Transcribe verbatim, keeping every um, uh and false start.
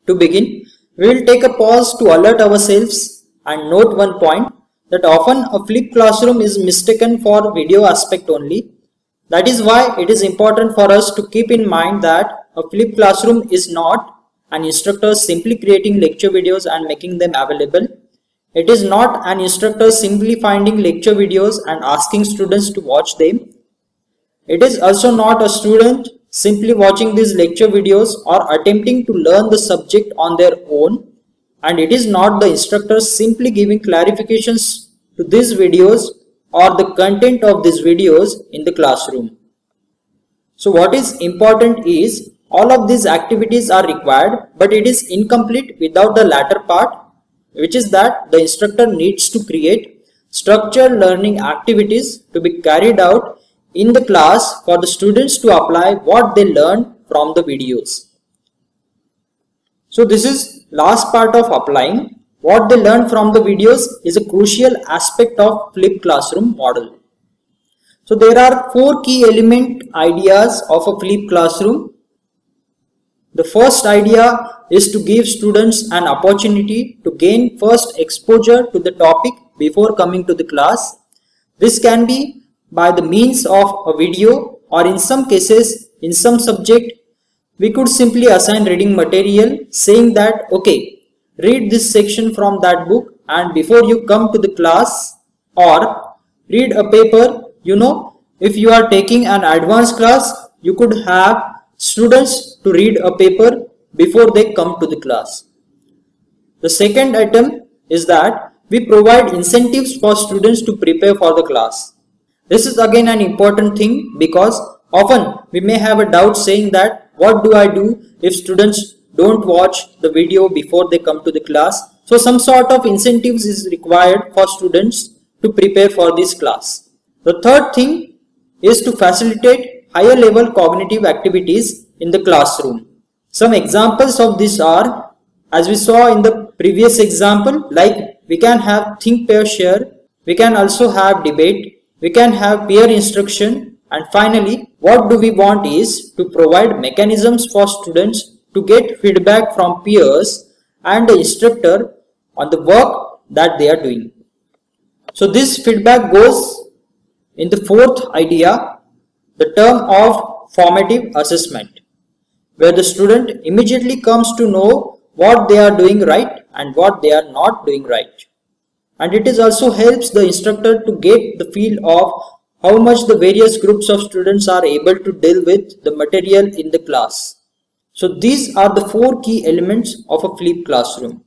To begin, we will take a pause to alert ourselves and note one point, that often a flipped classroom is mistaken for video aspect only. That is why it is important for us to keep in mind that a flipped classroom is not an instructor simply creating lecture videos and making them available. It is not an instructor simply finding lecture videos and asking students to watch them. It is also not a student simply watching these lecture videos or attempting to learn the subject on their own. And it is not the instructor simply giving clarifications to these videos or the content of these videos in the classroom. So what is important is, all of these activities are required, but it is incomplete without the latter part, which is that the instructor needs to create structured learning activities to be carried out in the class for the students to apply what they learned from the videos. So this is last part of applying. What they learn from the videos is a crucial aspect of flipped classroom model. So there are four key element ideas of a flipped classroom. The first idea is to give students an opportunity to gain first exposure to the topic before coming to the class. This can be by the means of a video, or in some cases, in some subject, we could simply assign reading material saying that, okay, read this section from that book and before you come to the class, or read a paper. You know, if you are taking an advanced class, you could have students to read a paper before they come to the class. The second item is that we provide incentives for students to prepare for the class. This is again an important thing, because often we may have a doubt saying that what do I do if students don't watch the video before they come to the class. So some sort of incentives is required for students to prepare for this class. The third thing is to facilitate higher level cognitive activities in the classroom. Some examples of this are, as we saw in the previous example, like we can have think, pair, share, we can also have debate, we can have peer instruction, and finally what do we want is to provide mechanisms for students to get feedback from peers and the instructor on the work that they are doing. So this feedback goes in the fourth idea, the term of formative assessment, where the student immediately comes to know what they are doing right and what they are not doing right. And it is also helps the instructor to get the feel of how much the various groups of students are able to deal with the material in the class. So these are the four key elements of a flipped classroom.